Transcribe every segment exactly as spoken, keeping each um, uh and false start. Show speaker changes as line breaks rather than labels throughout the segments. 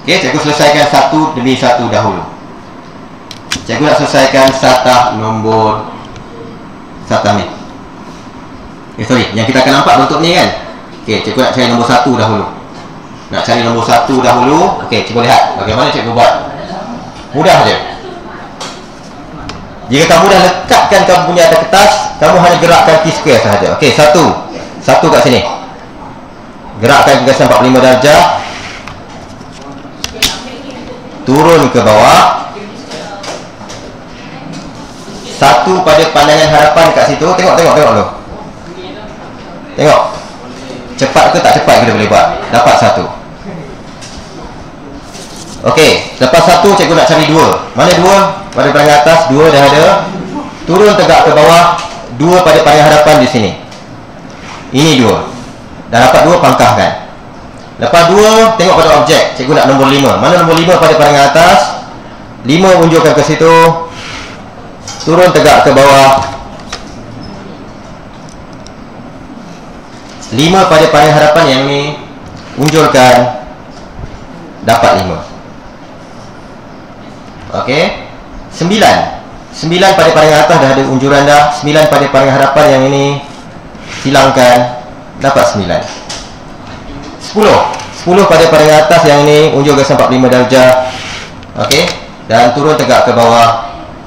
Okey, cikgu selesaikan satu demi satu dahulu. Cikgu nak selesaikan satah nombor satah ni. Eh sorry, yang kita akan nampak bentuk ni kan. Okey, cikgu nak cari nombor satu dahulu. Nak cari nombor satu dahulu. Okey, cikgu lihat bagaimana cikgu buat. Mudah je. Jika kamu dah lekatkan kamu punya atas kertas, kamu hanya gerakkan T-square sahaja. Okey, satu. Satu kat sini. Gerakkan gagasan empat puluh lima darjah. Turun ke bawah. Satu pada pandangan harapan kat situ. Tengok, tengok, tengok dulu. Tengok. Cepat ke tak cepat kita boleh buat. Dapat satu. Okey, lepas satu cikgu nak cari dua. Mana dua? Pada pandangan atas, dua dah ada. Turun tegak ke bawah, dua pada pandangan harapan di sini. Ini dua. Dah dapat dua, pangkahkan. Lepas dua, tengok pada objek. Cikgu nak nombor lima. Mana nombor lima pada pandangan atas? Lima unjurkan ke situ. Turun tegak ke bawah. Lima pada pandangan harapan yang ni, unjurkan. Dapat lima. Okey. Sembilan. Sembilan pada pandangan atas dah ada unjuran dah. Sembilan pada pandangan harapan yang ini, silangkan. Dapat sembilan. Sepuluh. Sepuluh pada pandangan atas yang ini, unjur gagasan empat puluh lima darjah. Okey. Dan turun tegak ke bawah.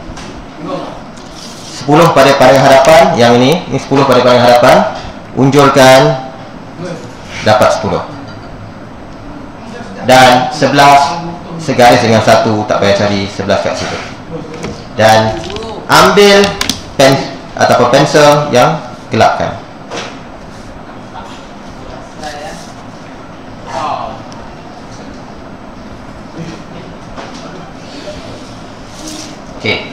Sepuluh pada pandangan harapan yang ini. Ini sepuluh pada pandangan harapan. Unjurkan. Dapat sepuluh. Dan sebelas segaris dengan satu, tak payah cari sebelas kat situ. Dan ambil pen ataupun pensel yang gelapkan. Okey.